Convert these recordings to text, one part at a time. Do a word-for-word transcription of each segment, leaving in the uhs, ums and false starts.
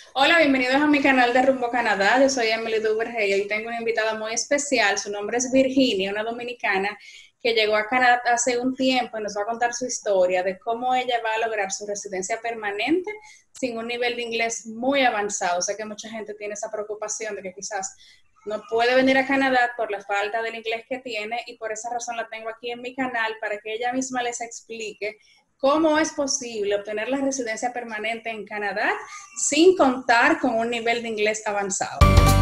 Hola, bienvenidos a mi canal de Rumbo Canadá. Yo soy Emily Duvergé y hoy tengo una invitada muy especial. Su nombre es Virginia, una dominicana que llegó a Canadá hace un tiempo y nos va a contar su historia de cómo ella va a lograr su residencia permanente sin un nivel de inglés muy avanzado. Sé que mucha gente tiene esa preocupación de que quizás no puede venir a Canadá por la falta del inglés que tiene y por esa razón la tengo aquí en mi canal para que ella misma les explique cómo es posible obtener la residencia permanente en Canadá sin contar con un nivel de inglés avanzado.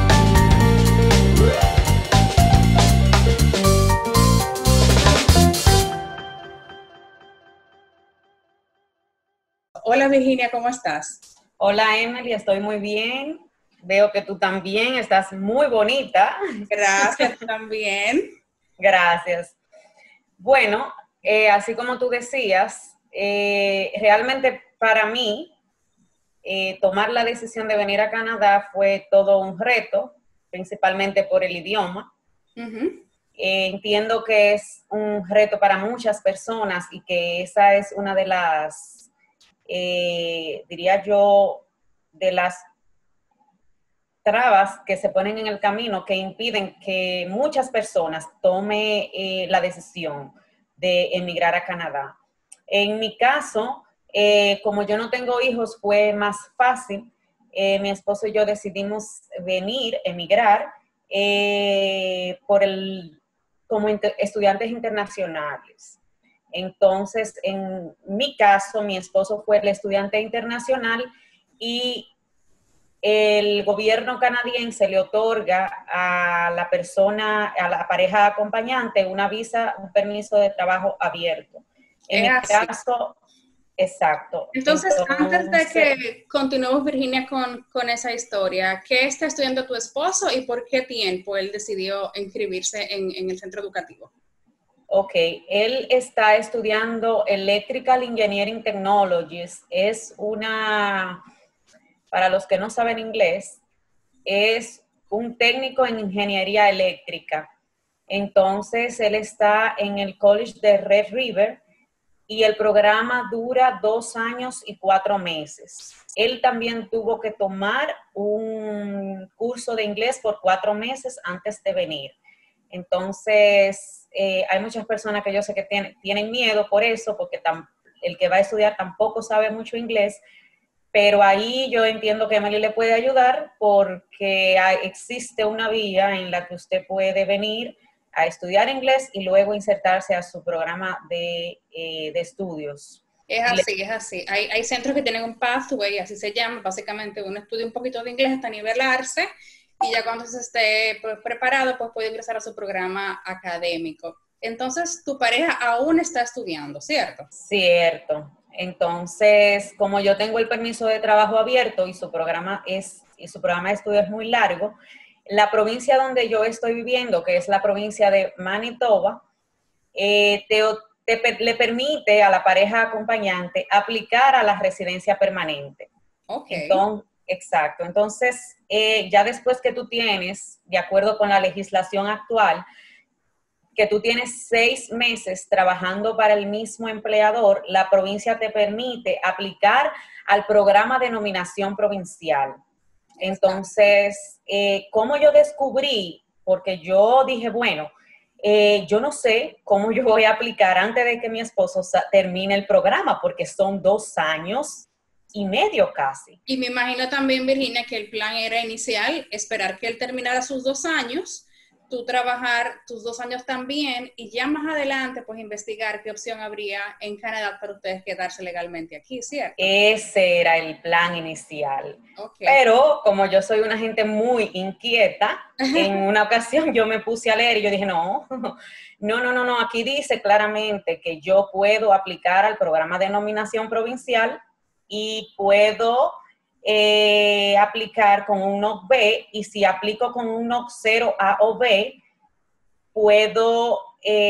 Hola Virginia, ¿cómo estás? Hola Emily, estoy muy bien. Veo que tú también estás muy bonita. Gracias también. Gracias. Bueno, eh, así como tú decías, eh, realmente para mí eh, tomar la decisión de venir a Canadá fue todo un reto, principalmente por el idioma. Uh-huh. Eh, entiendo que es un reto para muchas personas y que esa es una de las, eh, diría yo, de las trabas que se ponen en el camino que impiden que muchas personas tomen eh, la decisión de emigrar a Canadá. En mi caso, eh, como yo no tengo hijos, fue más fácil. Eh, mi esposo y yo decidimos venir, emigrar, eh, por el, como inter, estudiantes internacionales. Entonces, en mi caso, mi esposo fue el estudiante internacional y el gobierno canadiense le otorga a la persona, a la pareja acompañante, una visa, un permiso de trabajo abierto. En Es mi así. caso, exacto. Entonces, antes de Entonces, que continuemos, Virginia, con, con esa historia, ¿qué está estudiando tu esposo y por qué tiempo él decidió inscribirse en, en el centro educativo? ok, él está estudiando Electrical Engineering Technologies. Es una, para los que no saben inglés, es un técnico en ingeniería eléctrica. Entonces, él está en el College de Red River y el programa dura dos años y cuatro meses. Él también tuvo que tomar un curso de inglés por cuatro meses antes de venir. Entonces, eh, hay muchas personas que yo sé que tienen, tienen miedo por eso, porque tam, el que va a estudiar tampoco sabe mucho inglés, pero ahí yo entiendo que Emily le puede ayudar porque hay, existe una vía en la que usted puede venir a estudiar inglés y luego insertarse a su programa de, eh, de estudios. Es Y le, así, es así. Hay, hay centros que tienen un pathway, así se llama. Básicamente uno estudia un poquito de inglés hasta nivelarse y ya cuando se esté pues, preparado, pues puede ingresar a su programa académico. Entonces, tu pareja aún está estudiando, ¿cierto? cierto. Entonces, como yo tengo el permiso de trabajo abierto y su programa es y su programa de estudio es muy largo, la provincia donde yo estoy viviendo, que es la provincia de Manitoba, eh, te, te, le permite a la pareja acompañante aplicar a la residencia permanente. Ok. Entonces, exacto. Entonces, eh, ya después que tú tienes, de acuerdo con la legislación actual, que tú tienes seis meses trabajando para el mismo empleador, la provincia te permite aplicar al programa de nominación provincial. Exacto. Entonces, eh, ¿cómo yo descubrí? Porque yo dije, bueno, eh, yo no sé cómo yo voy a aplicar antes de que mi esposo termine el programa, porque son dos años y medio casi. Y me imagino también, Virginia, que el plan era inicial, esperar que él terminara sus dos años, tú trabajar tus dos años también y ya más adelante, pues investigar qué opción habría en Canadá para ustedes quedarse legalmente aquí, ¿cierto? Ese era el plan inicial. Ok. Pero como yo soy una gente muy inquieta, en una ocasión yo me puse a leer y yo dije, no, no, no, no, no, aquí dice claramente que yo puedo aplicar al programa de nominación provincial y puedo eh, aplicar con un N O C B, y si aplico con un N O C cero A o B, puedo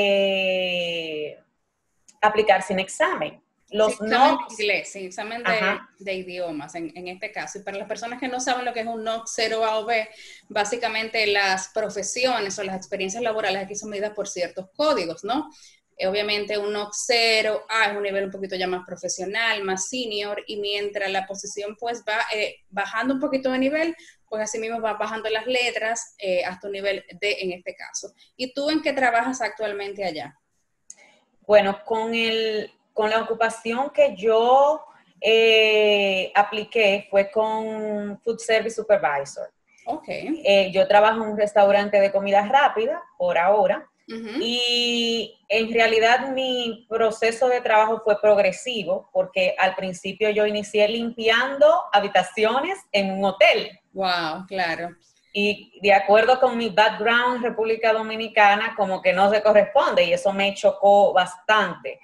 eh, aplicar sin examen. Sí, Los examen de N O C, inglés, sí, examen de, ajá, de idiomas en, en este caso. Y para las personas que no saben lo que es un N O C cero A o B, básicamente las profesiones o las experiencias laborales aquí son medidas por ciertos códigos, ¿no? Eh, obviamente un O C cero A es un nivel un poquito ya más profesional, más senior, y mientras la posición pues va eh, bajando un poquito de nivel, pues así mismo va bajando las letras eh, hasta un nivel D en este caso. ¿Y tú en qué trabajas actualmente allá? Bueno, con, el, con la ocupación que yo eh, apliqué fue con Food Service Supervisor. Ok. Eh, yo trabajo en un restaurante de comida rápida por ahora. Uh-huh. Y en realidad mi proceso de trabajo fue progresivo porque al principio yo inicié limpiando habitaciones en un hotel. Wow, claro. Y de acuerdo con mi background en República Dominicana, como que no se corresponde y eso me chocó bastante.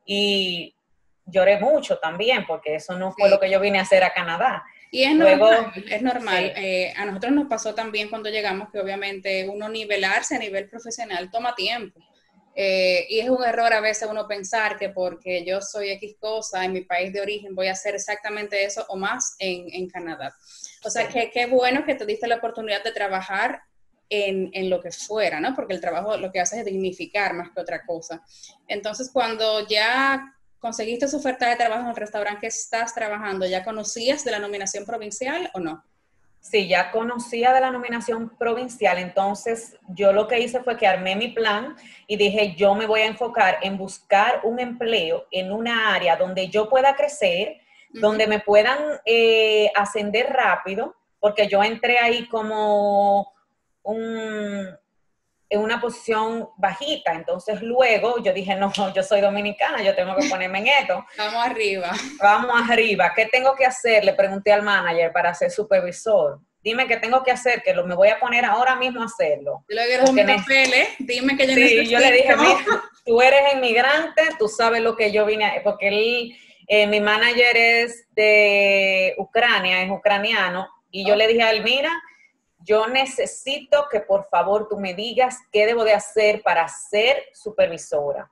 Y lloré mucho también porque eso no fue Sí. lo que yo vine a hacer a Canadá. Y es Luego, normal, es normal. sí. Eh, a nosotros nos pasó también cuando llegamos que obviamente uno nivelarse a nivel profesional toma tiempo. Eh, y es un error a veces uno pensar que porque yo soy X cosa en mi país de origen voy a hacer exactamente eso o más en, en Canadá. O sea, Sí. que qué bueno que te diste la oportunidad de trabajar en, en lo que fuera, ¿no? Porque el trabajo lo que hace es dignificar más que otra cosa. Entonces, cuando ya conseguiste su oferta de trabajo en el restaurante que estás trabajando, ¿ya conocías de la nominación provincial o no? Sí, ya conocía de la nominación provincial, entonces yo lo que hice fue que armé mi plan y dije, yo me voy a enfocar en buscar un empleo en una área donde yo pueda crecer, Uh-huh. donde me puedan eh, ascender rápido, porque yo entré ahí como un, en una posición bajita, entonces luego yo dije, no, yo soy dominicana, yo tengo que ponerme en esto. Vamos arriba. Vamos arriba, ¿qué tengo que hacer? Le pregunté al manager para ser supervisor. Dime qué tengo que hacer, que lo, me voy a poner ahora mismo a hacerlo. Yo le quiero mis papeles, dime que yo sí, necesito. yo le dije, mira, tú eres inmigrante, tú sabes lo que yo vine a... Porque él, eh, mi manager es de Ucrania, es ucraniano, y yo Oh. le dije a él, mira, yo necesito que por favor tú me digas qué debo de hacer para ser supervisora.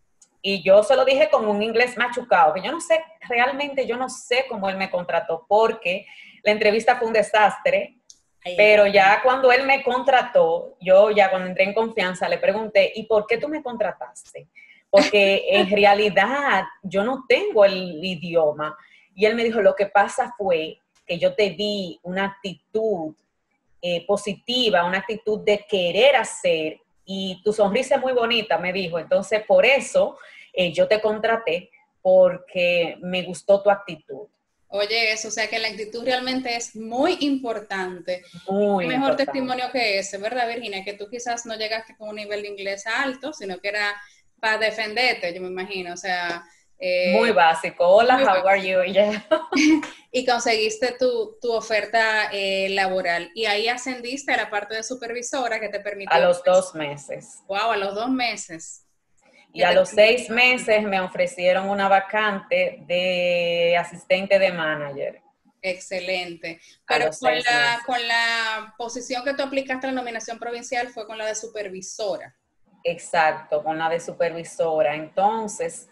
Y yo se lo dije con un inglés machucado, que yo no sé, realmente yo no sé cómo él me contrató, porque la entrevista fue un desastre, Ay, pero ay. ya cuando él me contrató, yo ya cuando entré en confianza le pregunté, ¿y por qué tú me contrataste? Porque en realidad yo no tengo el idioma. Y él me dijo, lo que pasa fue que yo te vi una actitud eh, positiva, una actitud de querer hacer, y tu sonrisa es muy bonita, me dijo. Entonces, por eso eh, yo te contraté, porque me gustó tu actitud. Oye, eso, o sea que la actitud realmente es muy importante. Y qué Muy mejor importante. testimonio que ese, ¿verdad, Virginia? Que tú quizás no llegaste con un nivel de inglés alto, sino que era para defenderte, yo me imagino. O sea, Muy eh, básico. Hola, muy how are básico. you? Yeah. Y conseguiste tu, tu oferta eh, laboral. Y ahí ascendiste a la parte de supervisora que te A permitió, los pues, dos meses. wow, a los dos meses. Y Que a te los permitió. seis meses me ofrecieron una vacante de asistente de manager. Excelente. A Pero los con seis la, con meses. la posición que tú aplicaste a la nominación provincial fue con la de supervisora. Exacto, con la de supervisora. Entonces,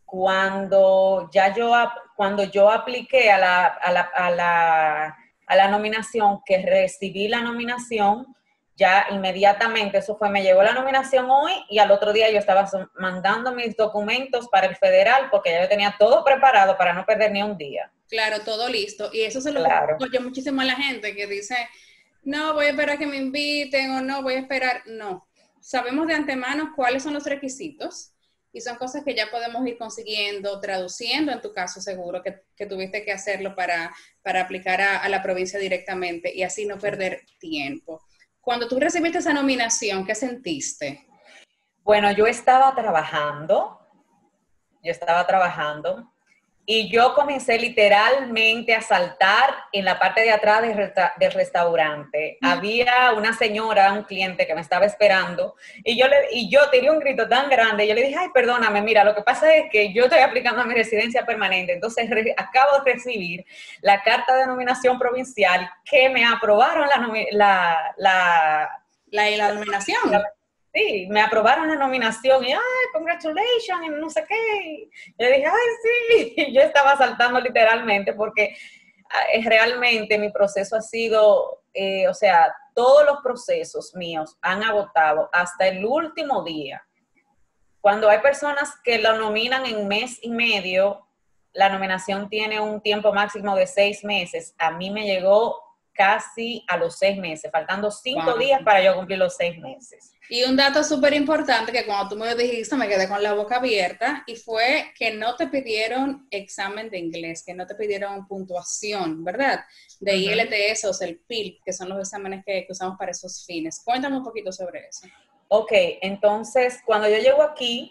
cuando ya yo, cuando yo apliqué a la, a la, a la, a la nominación, que recibí la nominación, ya inmediatamente, eso fue, me llegó la nominación hoy y al otro día yo estaba mandando mis documentos para el federal porque ya yo tenía todo preparado para no perder ni un día. Claro, todo listo. Y eso se lo Claro. yo muchísimo a la gente que dice, no, voy a esperar a que me inviten o no, voy a esperar. No, sabemos de antemano cuáles son los requisitos y son cosas que ya podemos ir consiguiendo, traduciendo, en tu caso seguro que, que tuviste que hacerlo para, para aplicar a, a la provincia directamente y así no perder tiempo. Cuando tú recibiste esa nominación, ¿qué sentiste? Bueno, yo estaba trabajando, yo estaba trabajando y yo comencé literalmente a saltar en la parte de atrás del, resta del restaurante. Había una señora, un cliente que me estaba esperando y yo, le, y yo tiré un grito tan grande. Yo le dije, ay, perdóname, mira, lo que pasa es que yo estoy aplicando a mi residencia permanente. Entonces re, acabo de recibir la carta de nominación provincial que me aprobaron la, la, la, La, la la, nominación. sí, me aprobaron la nominación y, ay, congratulations, y no sé qué. Yo dije, ay, sí, yo estaba saltando literalmente porque eh, realmente mi proceso ha sido, eh, o sea, todos los procesos míos han agotado hasta el último día. cuando hay personas que lo nominan en mes y medio, la nominación tiene un tiempo máximo de seis meses. A mí me llegó casi a los seis meses, faltando cinco Wow. días para yo cumplir los seis meses. Y un dato súper importante que cuando tú me lo dijiste me quedé con la boca abierta y fue que no te pidieron examen de inglés, que no te pidieron puntuación, ¿verdad? De Uh-huh. I L T S o el P I L, que son los exámenes que, que usamos para esos fines. Cuéntame un poquito sobre eso. Ok, entonces cuando yo llego aquí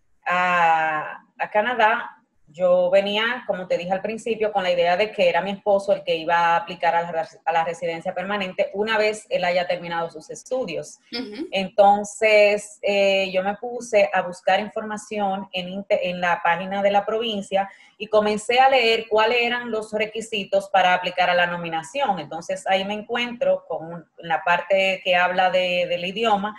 a, a Canadá, yo venía, como te dije al principio, con la idea de que era mi esposo el que iba a aplicar a la, a la residencia permanente una vez él haya terminado sus estudios. Uh-huh. Entonces, eh, yo me puse a buscar información en, en la página de la provincia y comencé a leer cuáles eran los requisitos para aplicar a la nominación. Entonces, ahí me encuentro con la parte que habla de, del idioma,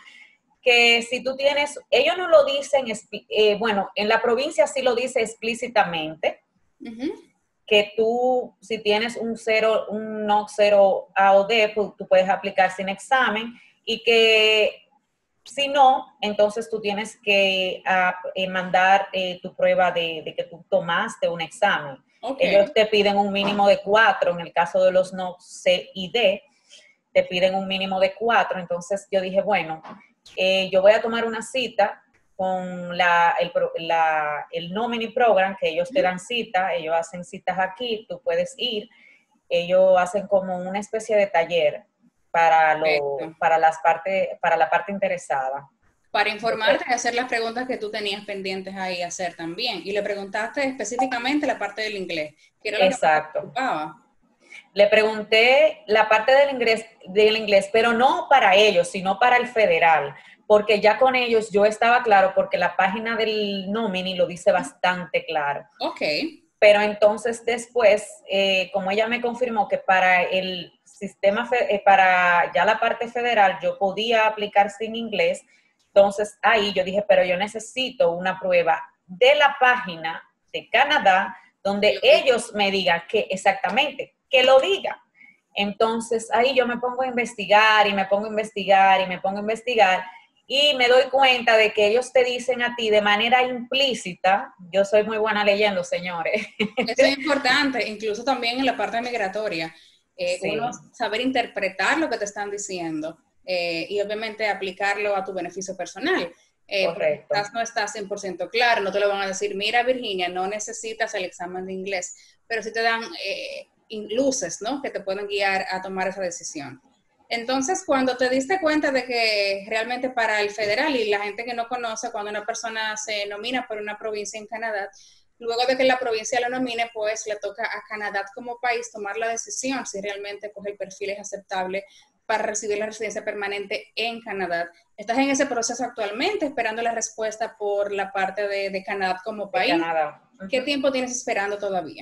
que si tú tienes, ellos no lo dicen, eh, bueno, en la provincia sí lo dice explícitamente, uh-huh. que tú, si tienes un cero, un N O C cero A o D, pues, tú puedes aplicar sin examen, y que si no, entonces tú tienes que uh, mandar eh, tu prueba de, de que tú tomaste un examen. Okay. Ellos te piden un mínimo de cuatro, en el caso de los N O C C y D, te piden un mínimo de cuatro, entonces yo dije, bueno, Eh, yo voy a tomar una cita con la, el, la, el Nominee Program, que ellos te dan cita, ellos hacen citas aquí, tú puedes ir, ellos hacen como una especie de taller para, lo, para, las parte, para la parte interesada. Para informarte y hacer las preguntas que tú tenías pendientes ahí hacer también. Y le preguntaste específicamente la parte del inglés, que era lo Exacto. que te preocupaba. Le pregunté la parte del inglés, del inglés, pero no para ellos, sino para el federal, porque ya con ellos yo estaba claro, porque la página del Nominee lo dice bastante claro. Ok. Pero entonces después, eh, como ella me confirmó que para el sistema, eh, para ya la parte federal, yo podía aplicar sin inglés, entonces ahí yo dije, pero yo necesito una prueba de la página de Canadá, donde ellos me digan que exactamente, que lo diga. Entonces ahí yo me pongo a investigar y me pongo a investigar y me pongo a investigar y me doy cuenta de que ellos te dicen a ti de manera implícita, yo soy muy buena leyendo, señores. Eso es importante, incluso también en la parte migratoria, eh, sí. Uno saber interpretar lo que te están diciendo eh, y obviamente aplicarlo a tu beneficio personal. Eh, Correcto. Porque estás, no estás cien por ciento claro, no te lo van a decir, mira Virginia, no necesitas el examen de inglés, pero sí te dan eh, luces, ¿no? Que te pueden guiar a tomar esa decisión. Entonces, cuando te diste cuenta de que realmente para el federal y la gente que no conoce, cuando una persona se nomina por una provincia en Canadá, luego de que la provincia lo nomine, pues le toca a Canadá como país tomar la decisión si realmente pues, el perfil es aceptable para recibir la residencia permanente en Canadá. ¿Estás en ese proceso actualmente, esperando la respuesta por la parte de, de Canadá como país? De Canadá. Uh-huh. ¿Qué tiempo tienes esperando todavía?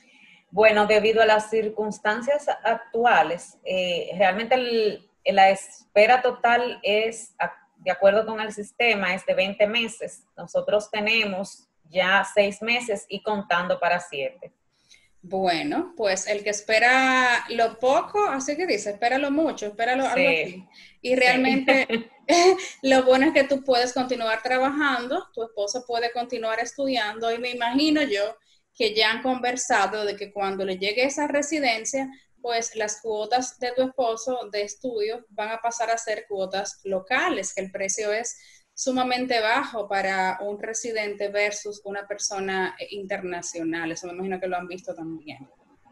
Bueno, debido a las circunstancias actuales, eh, realmente el, la espera total es, de acuerdo con el sistema, es de veinte meses. Nosotros tenemos ya seis meses y contando para siete. Bueno, pues el que espera lo poco, así que dice, espera lo mucho, espera lo, sí. algo así. Y realmente sí. Lo bueno es que tú puedes continuar trabajando, tu esposo puede continuar estudiando y me imagino yo que ya han conversado de que cuando le llegue esa residencia, pues las cuotas de tu esposo de estudio van a pasar a ser cuotas locales, que el precio es sumamente bajo para un residente versus una persona internacional. Eso me imagino que lo han visto también.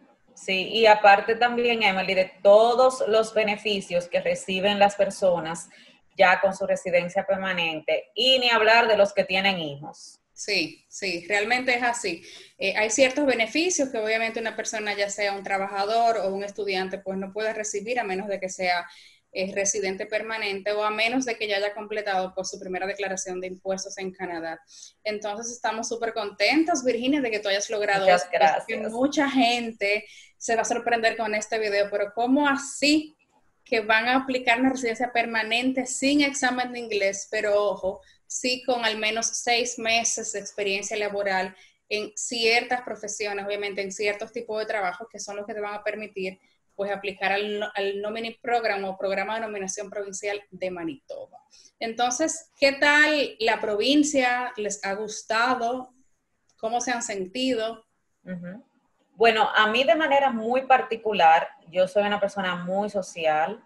Sí, y aparte también, Emily, de todos los beneficios que reciben las personas ya con su residencia permanente, y ni hablar de los que tienen hijos. Sí, sí, realmente es así. Eh, hay ciertos beneficios que obviamente una persona, ya sea un trabajador o un estudiante, pues no puede recibir a menos de que sea eh, residente permanente o a menos de que ya haya completado pues, su primera declaración de impuestos en Canadá. Entonces estamos súper contentos, Virginia, de que tú hayas logrado Muchas esto. gracias. Que mucha gente se va a sorprender con este video, pero ¿cómo así que van a aplicar una residencia permanente sin examen de inglés? Pero ojo, sí con al menos seis meses de experiencia laboral en ciertas profesiones, obviamente en ciertos tipos de trabajos que son los que te van a permitir pues aplicar al, al Nominee Program o Programa de Nominación Provincial de Manitoba. Entonces, ¿qué tal la provincia? ¿Les ha gustado? ¿Cómo se han sentido? Uh-huh. Bueno, a mí de manera muy particular, yo soy una persona muy social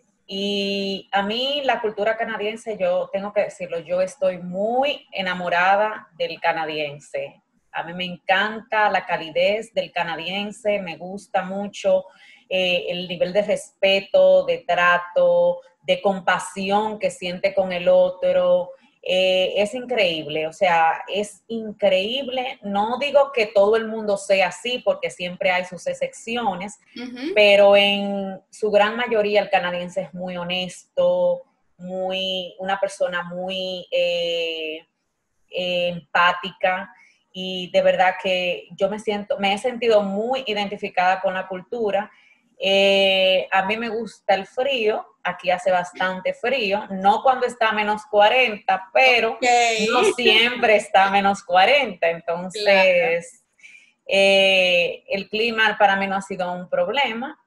y a mí la cultura canadiense, yo tengo que decirlo, yo estoy muy enamorada del canadiense. A mí me encanta la calidez del canadiense, me gusta mucho eh, el nivel de respeto, de trato, de compasión que siente con el otro. Eh, es increíble, o sea, es increíble. No digo que todo el mundo sea así, porque siempre hay sus excepciones, uh-huh. pero en su gran mayoría el canadiense es muy honesto, muy, una persona muy eh, eh, empática, y de verdad que yo me siento, me he sentido muy identificada con la cultura. Eh, a mí me gusta el frío, aquí hace bastante frío, no cuando está a menos cuarenta, pero okay. no siempre está a menos cuarenta, entonces claro. eh, el clima para mí no ha sido un problema,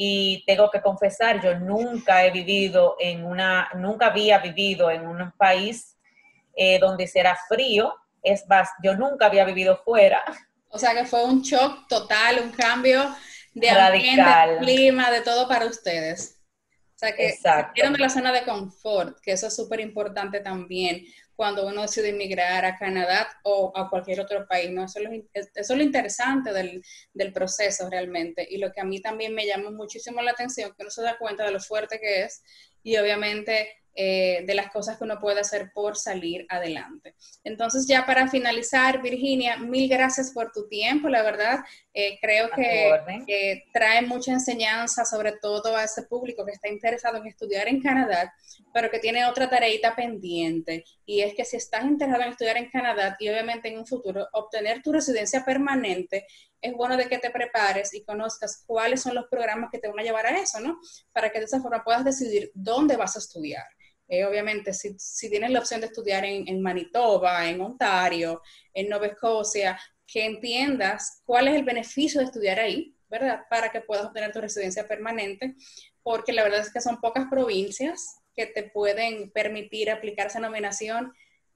y tengo que confesar, yo nunca he vivido en una, nunca había vivido en un país eh, donde hiciera frío. Es más, yo nunca había vivido fuera. O sea que fue un shock total, un cambio de ambiente, de clima, de todo para ustedes. O sea que salieron de la zona de confort, que eso es súper importante también cuando uno decide emigrar a Canadá o a cualquier otro país, ¿no? Eso es lo, eso es lo interesante del, del proceso realmente, y lo que a mí también me llama muchísimo la atención, que uno se da cuenta de lo fuerte que es, y obviamente eh, de las cosas que uno puede hacer por salir adelante. Entonces, ya para finalizar, Virginia, mil gracias por tu tiempo, la verdad, eh, creo que eh, trae mucha enseñanza, sobre todo a ese público que está interesado en estudiar en Canadá, pero que tiene otra tareita pendiente, y es que si estás interesado en estudiar en Canadá y obviamente en un futuro obtener tu residencia permanente, es bueno de que te prepares y conozcas cuáles son los programas que te van a llevar a eso, ¿no? Para que de esa forma puedas decidir dónde vas a estudiar. Eh, obviamente, si, si tienes la opción de estudiar en, en Manitoba, en Ontario, en Nueva Escocia, que entiendas cuál es el beneficio de estudiar ahí, ¿verdad? Para que puedas obtener tu residencia permanente, porque la verdad es que son pocas provincias que te pueden permitir aplicar esa nominación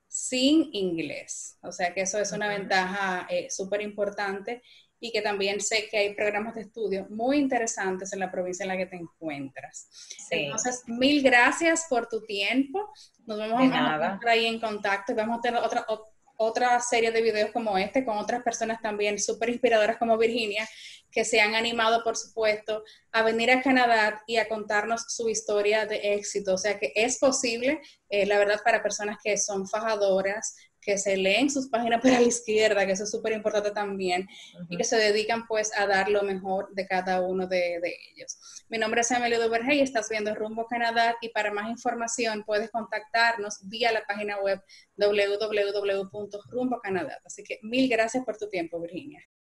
sin inglés. O sea que eso es una uh-huh. ventaja eh, súper importante, y que también sé que hay programas de estudio muy interesantes en la provincia en la que te encuentras. Sí. Entonces, mil gracias por tu tiempo. Nos vemos a estar ahí en contacto, y vamos a tener otra, otra serie de videos como este con otras personas también súper inspiradoras como Virginia, que se han animado, por supuesto, a venir a Canadá y a contarnos su historia de éxito. O sea que es posible, eh, la verdad, para personas que son fajadoras, que se leen sus páginas para la izquierda, que eso es súper importante también, uh-huh. y que se dedican pues a dar lo mejor de cada uno de, de ellos. Mi nombre es Emily Duvergé y estás viendo Rumbo Canadá, y para más información puedes contactarnos vía la página web doble u doble u doble u punto rumbo canadá. Así que mil gracias por tu tiempo, Virginia.